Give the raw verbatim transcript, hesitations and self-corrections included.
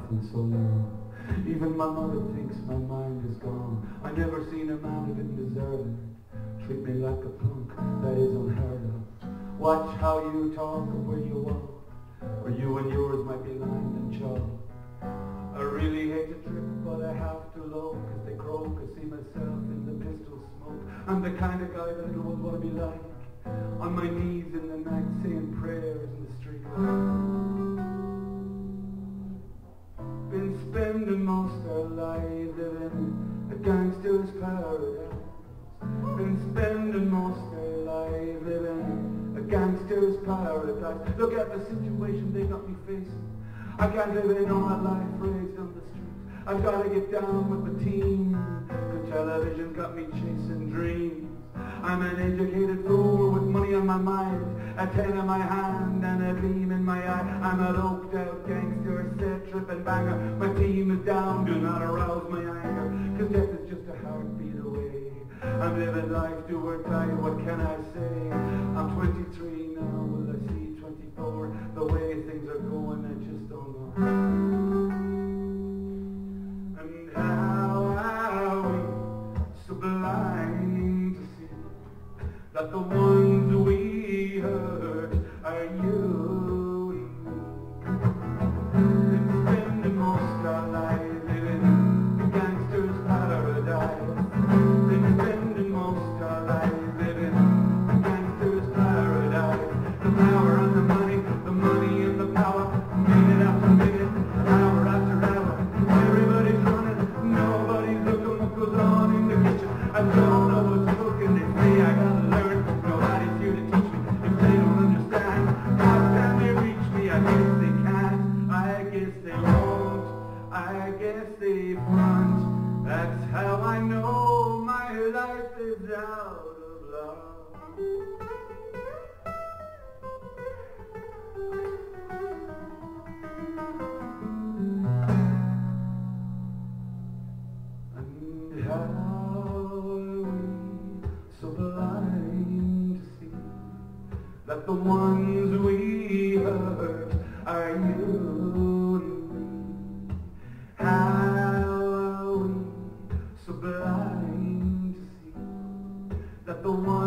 been so long. Even my mother thinks my mind is gone. I never seen a man who didn't deserve it. Treat me like a punk, that is unheard of. Watch how you talk or where you walk, or you and yours might be lined and chalk. I really hate to trip, but I have to low, cause they croak, I see myself in the pistol smoke. I'm the kind of guy that little ones want to be like, on my knees in the night saying prayers in the street. Been spending most our lives living a gangster's paradise. Been spending most our lives living a gangster's paradise. Look at the situation they got me facing. I can't live in all my life raised on the street. I've got to get down with the team. The television got me chasing dreams. I'm an educated fool with money on my mind, a ten in my hand and a beam in my eye. I'm a loped out gangster, set tripping banger. My team is down, do not arouse my anger, cause death is just a heartbeat away. I'm living life, do or die, what can I say? I'm twenty-three now, will I see twenty-four? The way things are going, I just don't know. And how are we so blind to see that the ones we hurt are you and me? Been spending most our lives living a gangster's paradise. Been spending most our lives living a gangster's paradise. The power and the money, the money and the power, minute after minute, hour after hour. Everybody's running, nobody's looking what goes on in the kitchen. I don't know what's cooking, they say I gotta learn. Nobody's here to teach me if they don't understand. How can they reach me? I guess they can't, I guess they won't, I guess they front. That's how I know my life is out of love. And how are we so blind to see that the ones we hurt are you and me? How are we so blind to see that the ones